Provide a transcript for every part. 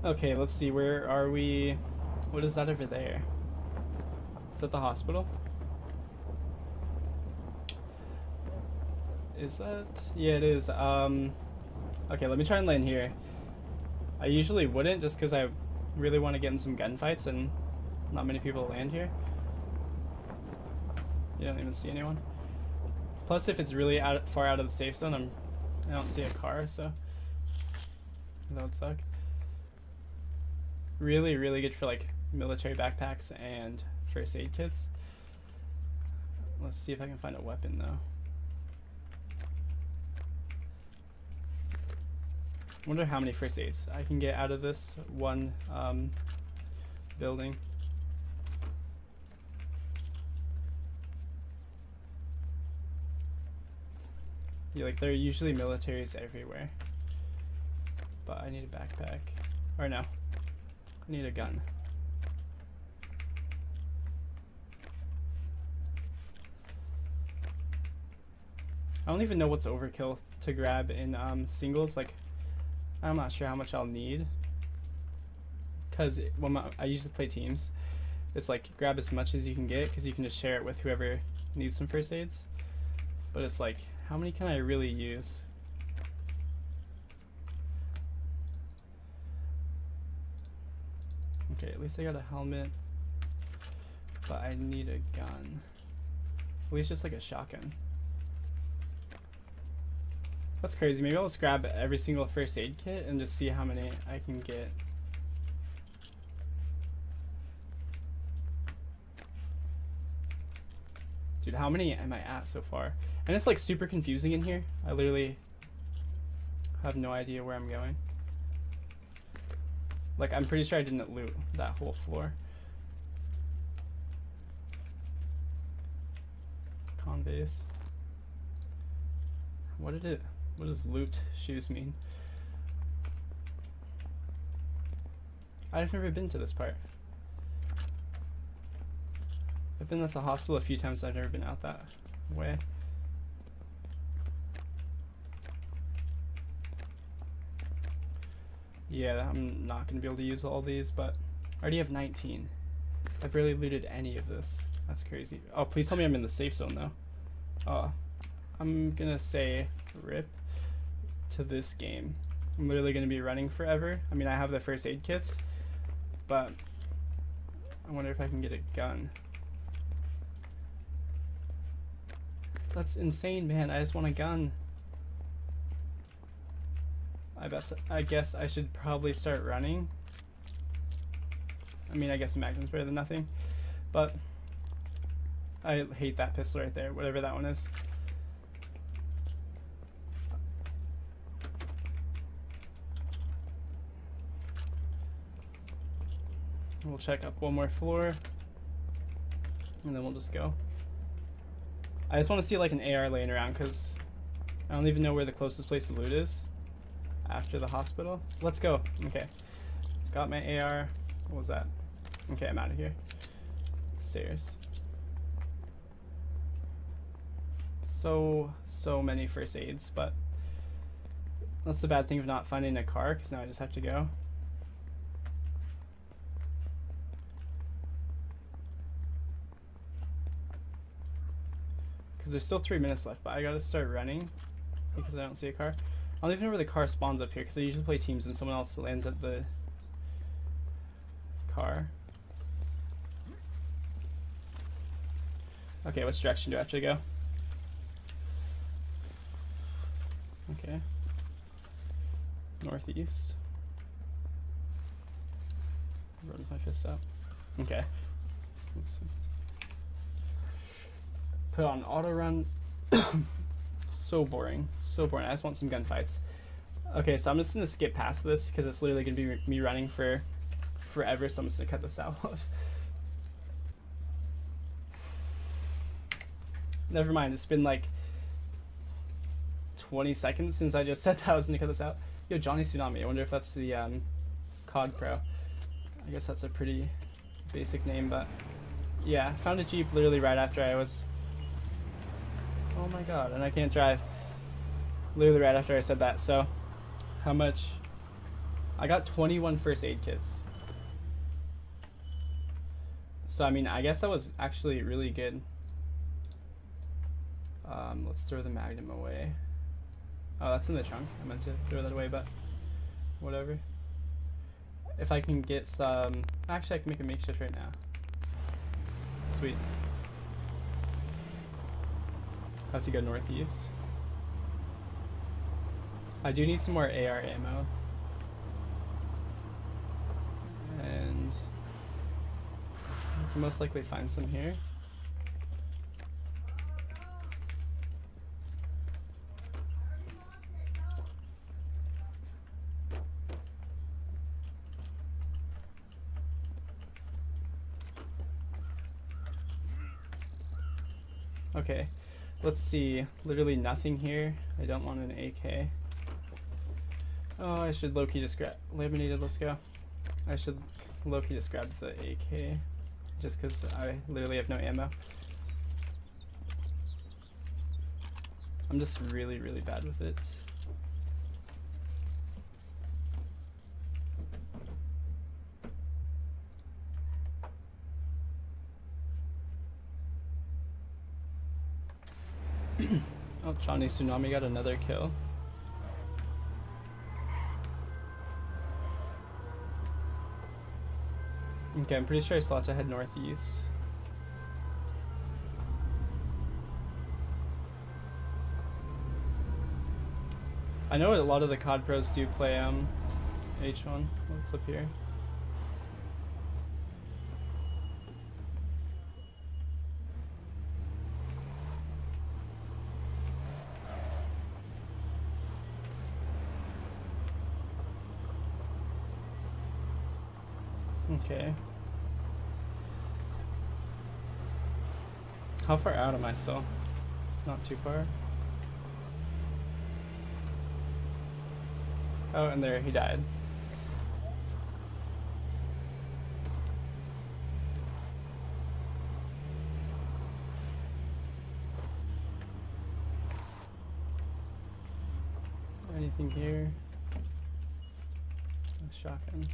Okay, let's see. Where are we? What is that over there? Is that the hospital? Is that? Yeah, it is. Okay, let me try and land here. I usually wouldn't just because I really want to get in some gunfights and not many people land here. You don't even see anyone. Plus, if it's really far out of the safe zone, I don't see a car, so that would suck. Really, really good for like military backpacks and first aid kits. Let's see if I can find a weapon though. I wonder how many first aids I can get out of this one building. Yeah, like there are usually militaries everywhere. But I need a backpack. Or no. I need a gun. I don't even know what's overkill to grab in singles. Like, I'm not sure how much I'll need. Because when I usually play teams, it's like grab as much as you can get because you can just share it with whoever needs some first aids. But it's like, how many can I really use? Okay, at least I got a helmet. But I need a gun. At least just like a shotgun. That's crazy. Maybe I'll just grab every single first aid kit and just see how many I can get. Dude, how many am I at so far? And it's like super confusing in here. I literally have no idea where I'm going. Like, I'm pretty sure I didn't loot that whole floor. Con base. What does loot shoes mean? I've never been to this part. I've been at the hospital a few times. I've never been out that way. Yeah, I'm not going to be able to use all these, but I already have 19. I barely looted any of this. That's crazy. Oh, please tell me I'm in the safe zone, though. Oh, I'm going to say RIP to this game. I'm literally going to be running forever. I mean, I have the first aid kits, but I wonder if I can get a gun. That's insane, man. I just want a gun. I guess I should probably start running. I mean, I guess Magnum's better than nothing, but I hate that pistol right there, whatever that one is. We'll check up one more floor, and then we'll just go. I just want to see like an AR laying around because I don't even know where the closest place to loot is after the hospital. Let's go. Okay. Got my AR. What was that? Okay, I'm out of here. Stairs. So many first aids, but that's the bad thing of not finding a car because now I just have to go. Because there's still 3 minutes left, but I gotta start running because I don't see a car. I don't even know where the car spawns up here because I usually play teams and someone else lands at the car. Okay, which direction do I have to go? Okay. Northeast. Run with my fist out. Okay. Let's see. Put on auto run. So boring. So boring. I just want some gunfights. Okay, so I'm just gonna skip past this because it's literally gonna be me running for forever, so I'm just gonna cut this out. Never mind, it's been like 20 seconds since I just said that I was gonna cut this out. Yo, Johnny Tsunami. I wonder if that's the COD Pro. I guess that's a pretty basic name, but yeah, found a Jeep literally right after I was... Oh my god, and I can't drive. Literally right after I said that, so how much I got 21 first aid kits. So I mean, I guess that was actually really good. Let's throw the Magnum away. Oh, that's in the trunk. I meant to throw that away, but whatever. If I can get some... Actually, I can make a makeshift right now. Sweet. Have to go northeast. I do need some more AR ammo. And I can most likely find some here. Okay, let's see. Literally nothing here. I don't want an AK. Oh, I should low-key just grab laminated. Let's go. I should low-key just grab the AK just because I literally have no ammo. I'm just really, really bad with it. Oh, Johnny Tsunami got another kill. Okay, I'm pretty sure I still have to head northeast. I know a lot of the COD pros do play H1. What's up here? Okay. How far out am I still? Not too far. Oh, and there, he died. Anything here? A shotgun.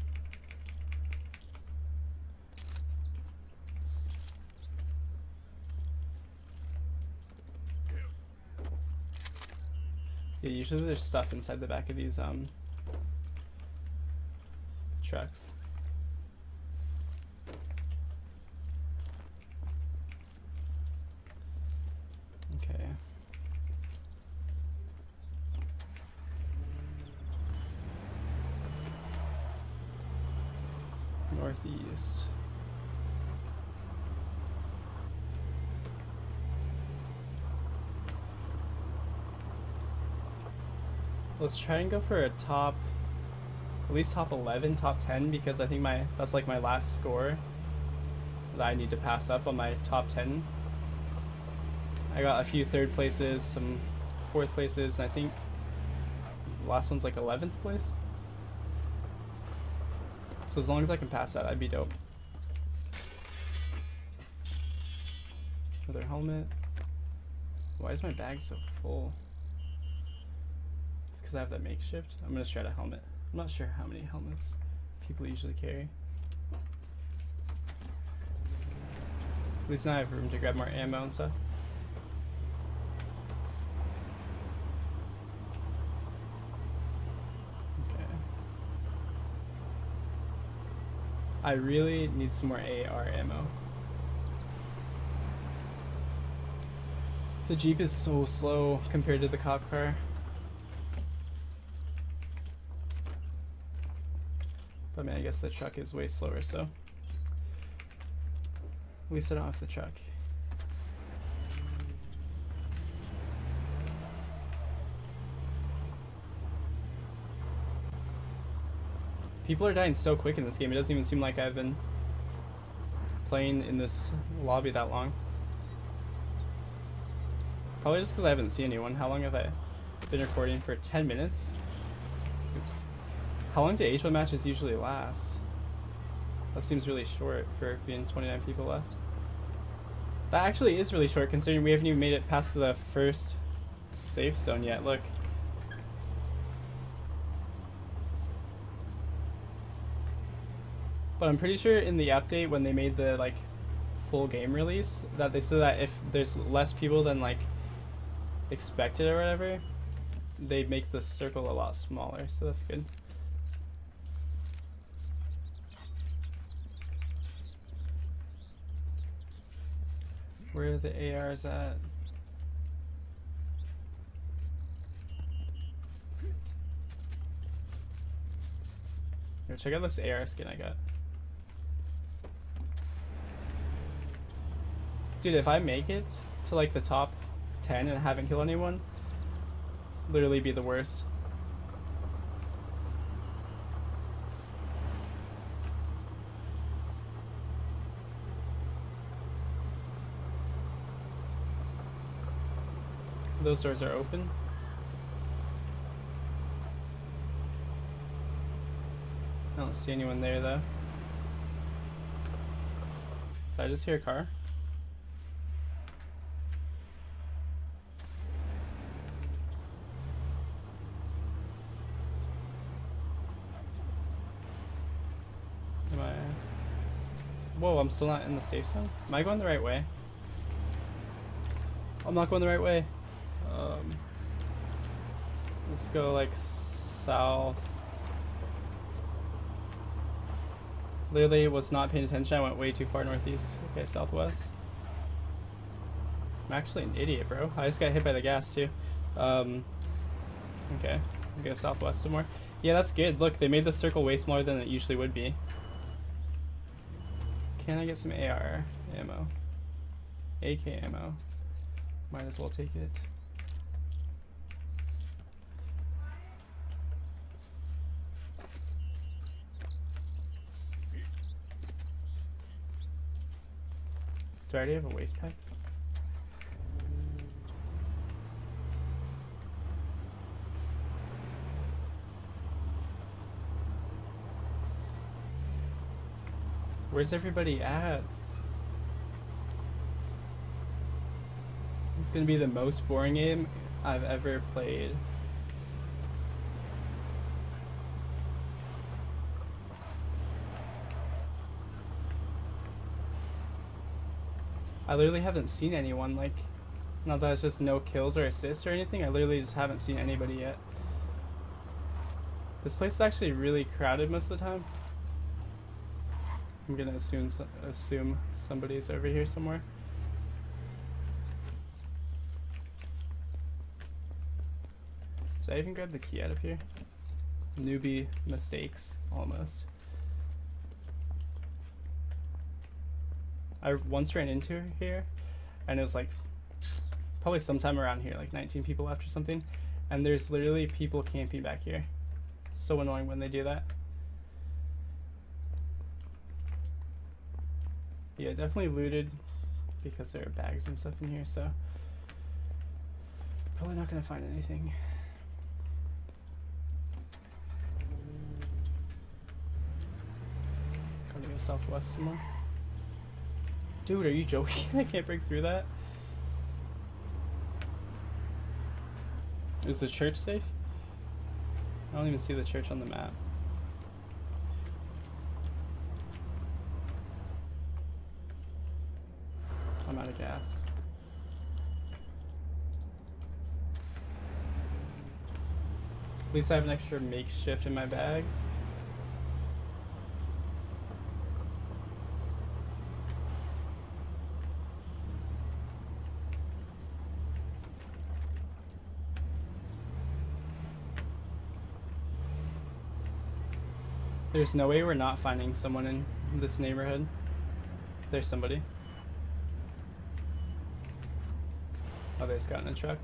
Yeah, usually there's stuff inside the back of these trucks. Okay. Northeast. Let's try and go for a top, at least top 11, top 10, because I think that's like my last score that I need to pass up on my top 10. I got a few third places, some fourth places, and I think the last one's like 11th place. So as long as I can pass that, I'd be dope. Another helmet. Why is my bag so full? Because I have that makeshift. I'm gonna try a helmet. I'm not sure how many helmets people usually carry. At least now I have room to grab more ammo and stuff. Okay. I really need some more AR ammo. The Jeep is so slow compared to the cop car. I mean, I guess the truck is way slower, so at least I don't have the truck. People are dying so quick in this game, it doesn't even seem like I've been playing in this lobby that long. Probably just because I haven't seen anyone. How long have I been recording? For 10 minutes? Oops. How long do H1 matches usually last? That seems really short for being 29 people left. That actually is really short considering we haven't even made it past the first safe zone yet. Look. But I'm pretty sure in the update when they made the like full game release that they said that if there's less people than like expected or whatever, they make the circle a lot smaller, so that's good. Where are the ARs at? Here, check out this AR skin I got. Dude, if I make it to like the top 10 and haven't killed anyone, literally be the worst. Those doors are open. I don't see anyone there though. Did I just hear a car? Am I... Whoa, I'm still not in the safe zone? Am I going the right way? I'm not going the right way. Let's go like south. Literally was not paying attention. I went way too far northeast. Okay, southwest. I'm actually an idiot, bro. I just got hit by the gas too. Okay, I'll go southwest some more. Yeah, that's good. Look, they made the circle way smaller than it usually would be. Can I get some AR ammo? AK ammo. Might as well take it. Do I already have a waist pack? Where's everybody at? It's gonna be the most boring game I've ever played. I literally haven't seen anyone, like, not that it's just no kills or assists or anything, I literally just haven't seen anybody yet. This place is actually really crowded most of the time. I'm gonna assume somebody's over here somewhere. Did I even grab the key out of here? Newbie mistakes, almost. I once ran into here, and it was like probably sometime around here, like 19 people left or something, and there's literally people camping back here. So annoying when they do that. Yeah, definitely looted because there are bags and stuff in here, so probably not gonna find anything. Gotta go southwest some more. Dude, are you joking? I can't break through that. Is the church safe? I don't even see the church on the map. I'm out of gas. At least I have an extra makeshift in my bag. There's no way we're not finding someone in this neighborhood. There's somebody. Oh, they just got in a truck.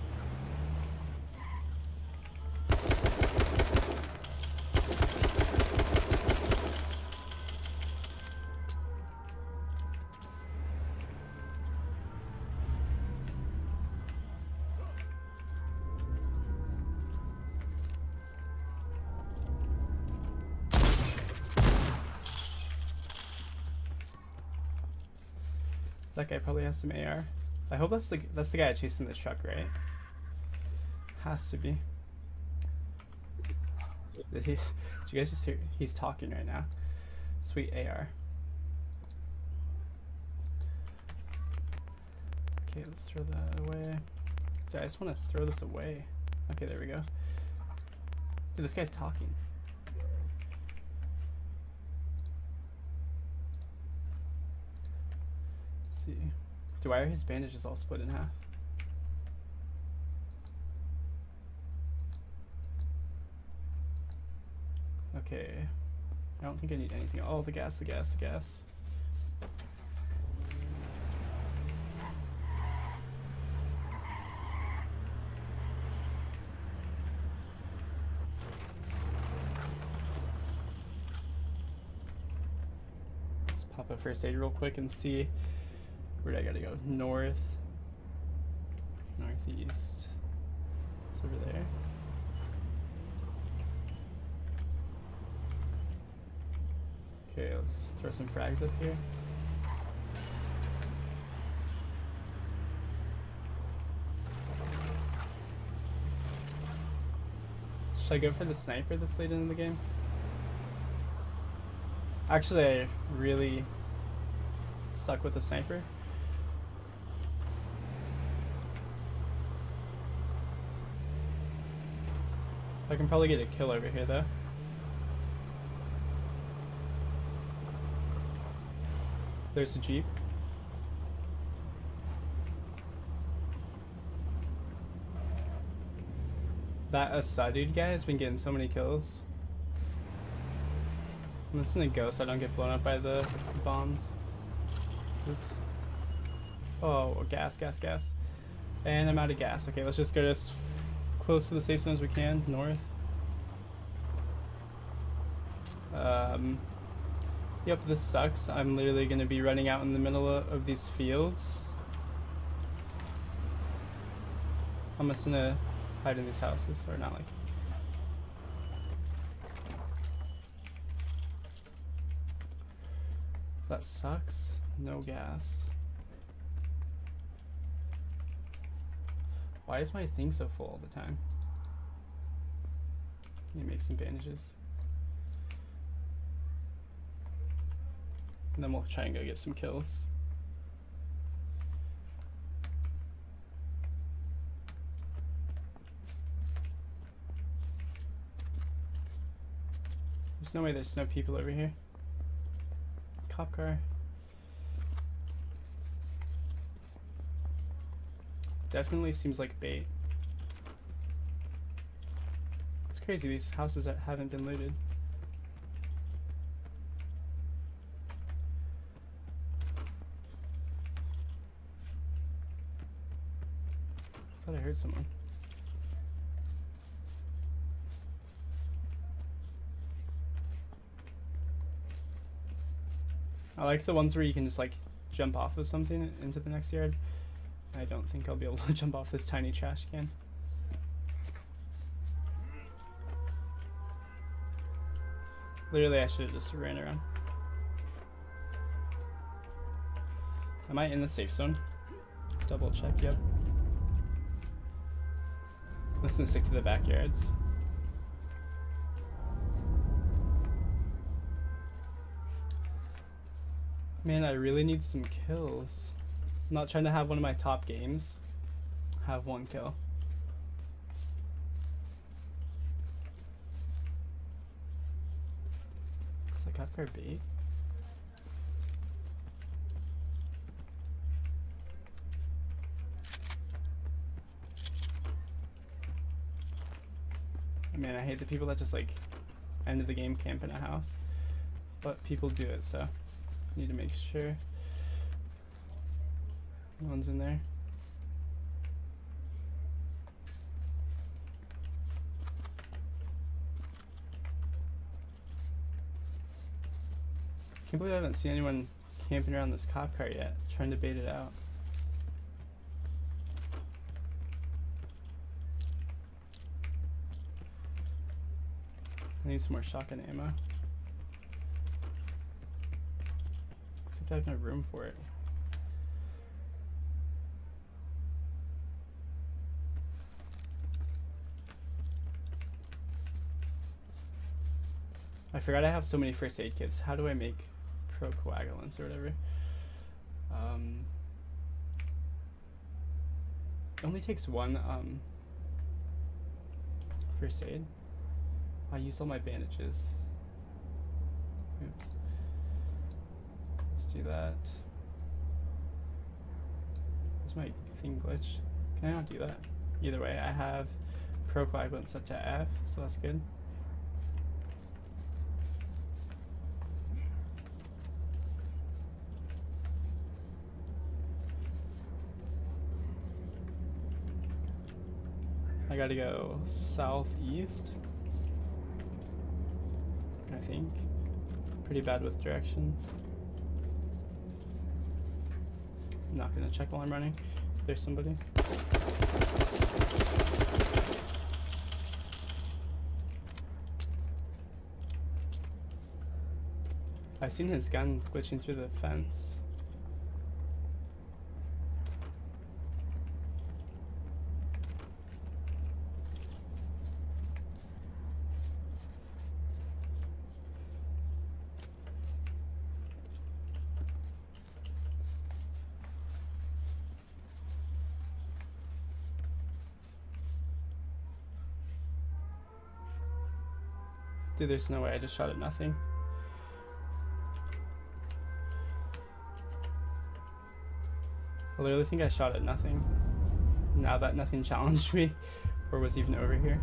That guy probably has some AR. I hope that's the guy chasing the truck, right? Has to be. Did you guys just hear? He's talking right now. Sweet AR. Okay, let's throw that away. Dude, I just want to throw this away. Okay, there we go. Dude, this guy's talking. Let's see. Dude, why are his bandages all split in half? Okay. I don't think I need anything. Oh, the gas, the gas, the gas. Let's pop a first aid real quick and see where I gotta go. North, northeast. It's over there. Okay, let's throw some frags up here. Should I go for the sniper this late in the game? Actually, I really suck with the sniper. I can probably get a kill over here though. There's a Jeep. That Asad guy has been getting so many kills. I'm just gonna go so I don't get blown up by the bombs. Oops. Oh, gas, gas, gas. And I'm out of gas. Okay, let's just get as close to the safe zone as we can, north. Yep, this sucks. I'm literally gonna be running out in the middle of these fields. I'm just gonna hide in these houses, or not like. That sucks. No gas. Why is my thing so full all the time? Let me make some bandages. And then we'll try and go get some kills. There's no way there's no people over here. Cop car. Definitely seems like bait. It's crazy, these houses haven't been looted. I thought I heard someone. I like the ones where you can just like jump off of something into the next yard. I don't think I'll be able to jump off this tiny trash can. Literally, I should have just ran around. Am I in the safe zone? Double check, yep. Let's just stick to the backyards. Man, I really need some kills. I'm not trying to have one of my top games have one kill. Looks like I've got bait. Man, I hate the people that just like end of the game camp in a house, but people do it, so need to make sure no one's in there. Can't believe I haven't seen anyone camping around this cop car yet, trying to bait it out. I need some more shotgun ammo. Except I have no room for it. I forgot I have so many first aid kits. How do I make procoagulants or whatever? It only takes one first aid. I used all my bandages. Oops. Let's do that. Where's my thing glitch? Can I not do that? Either way, I have procoagulant set to F, so that's good. I gotta go southeast, I think. Pretty bad with directions. I'm not gonna check while I'm running. If there's somebody. I seen his gun glitching through the fence. Dude, there's no way I just shot at nothing. I literally think I shot at nothing. Now that nothing challenged me or was even over here.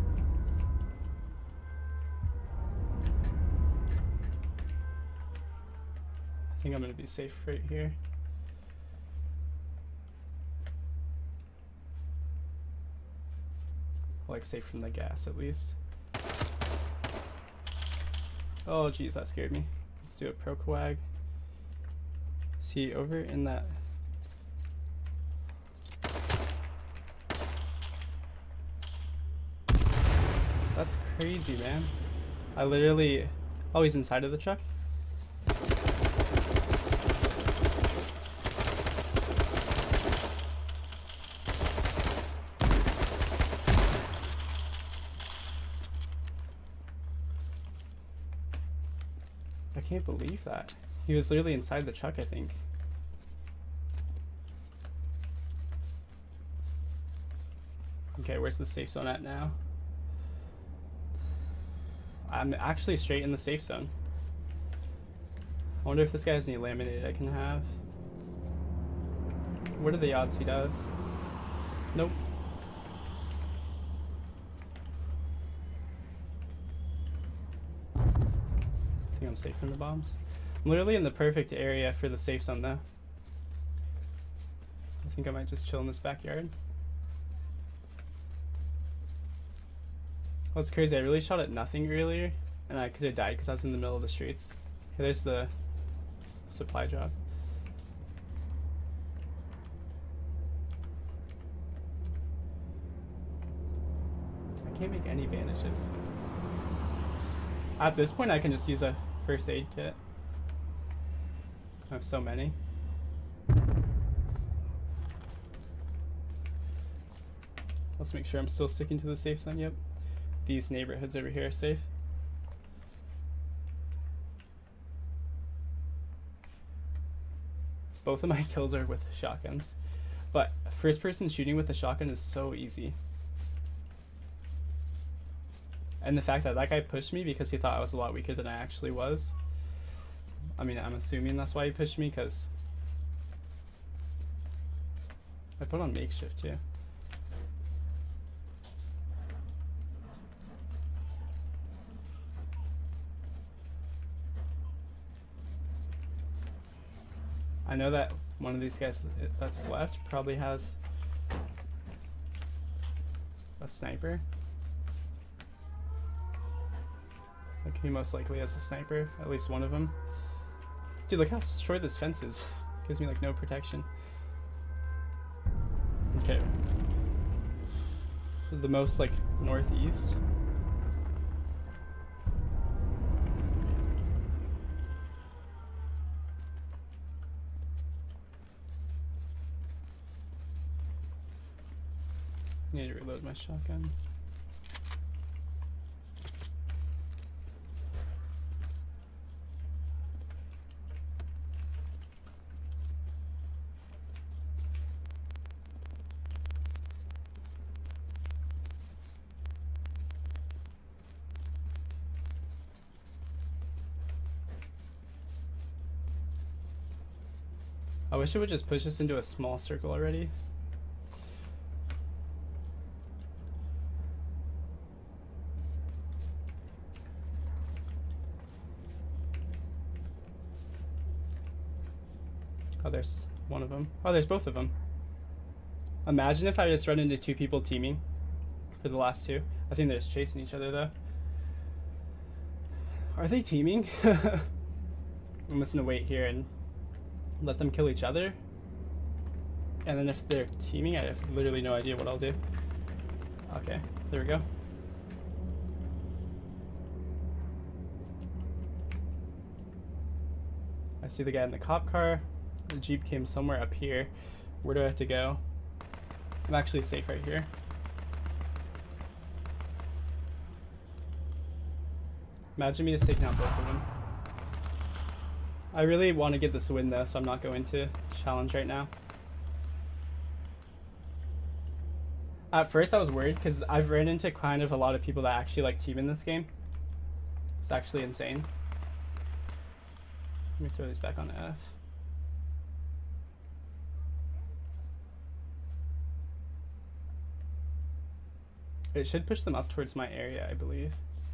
I think I'm gonna be safe right here. Like safe from the gas at least. Oh geez, that scared me. Let's do a procoag. See over in that. That's crazy, man. I literally. Oh, he's inside of the truck? I can't believe that. He was literally inside the truck, I think. Okay, where's the safe zone at now? I'm actually straight in the safe zone. I wonder if this guy has any laminated I can have. What are the odds he does? Nope. I think I'm safe from the bombs. I'm literally in the perfect area for the safe zone though. I think I might just chill in this backyard. Well, it's crazy. I really shot at nothing earlier, and I could have died because I was in the middle of the streets. Hey, there's the supply drop. I can't make any bandages. At this point, I can just use a first aid kit. I have so many. Let's make sure I'm still sticking to the safe zone. Yep. These neighborhoods over here are safe. Both of my kills are with shotguns, but first person shooting with a shotgun is so easy. And the fact that that guy pushed me because he thought I was a lot weaker than I actually was. I mean, I'm assuming that's why he pushed me, because I put on makeshift too. I know that one of these guys that's left probably has a sniper. Like, he most likely has a sniper, at least one of them. Dude, look how short this fence is. Gives me like no protection. Okay. The most like northeast. Need to reload my shotgun. wish it would just push us into a small circle already. Oh, there's one of them. Oh, there's both of them. Imagine if I just run into two people teaming for the last two. I think they're just chasing each other though. Are they teaming? I'm just gonna wait here and let them kill each other. And then if they're teaming, I have literally no idea what I'll do. Okay, there we go. I see the guy in the cop car. The Jeep came somewhere up here. Where do I have to go? I'm actually safe right here. Imagine me just taking out both of them. I really want to get this win though, so I'm not going to challenge right now. At first I was worried because I've ran into kind of a lot of people that actually like team in this game. It's actually insane. Let me throw these back on F. It should push them up towards my area, I believe.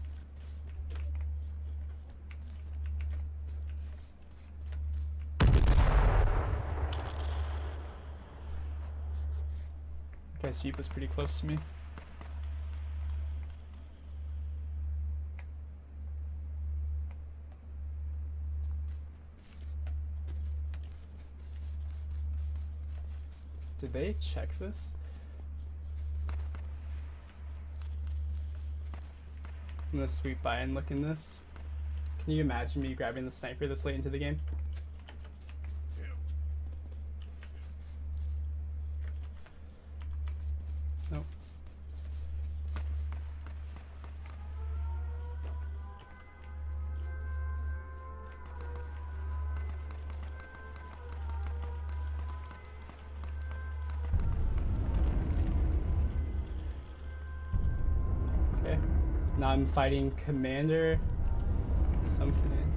The guy's Jeep was pretty close to me. Did they check this? I'm gonna sweep by and look in this. Can you imagine me grabbing the sniper this late into the game? Nope. Okay. Now I'm fighting Commander something.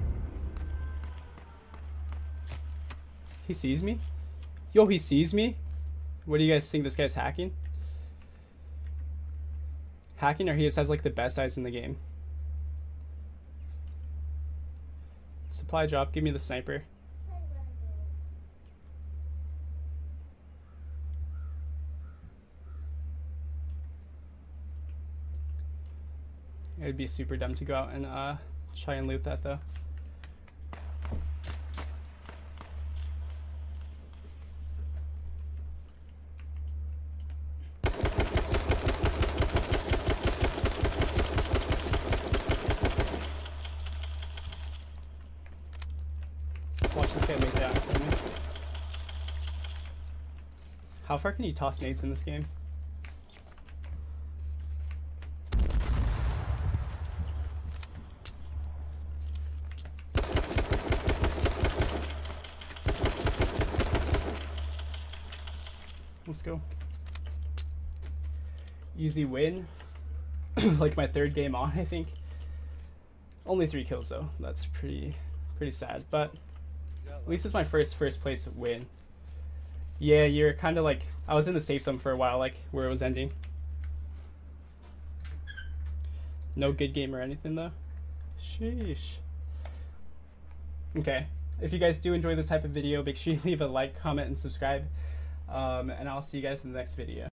He sees me? Yo, he sees me? What do you guys think? This guy's hacking? Hacking, or he just has like the best eyes in the game? Supply drop, give me the sniper. It'd be super dumb to go out and try and loot that though. Watch this guy make that for me. How far can you toss nades in this game? Let's go. Easy win. Like my third game on, I think. Only 3 kills though. That's pretty sad, but at least it's my first place win. Yeah, you're kind of like, I was in the safe zone for a while, like where it was ending. No good game or anything though. Sheesh. Okay, if you guys do enjoy this type of video, make sure you leave a like, comment, and subscribe. And I'll see you guys in the next video.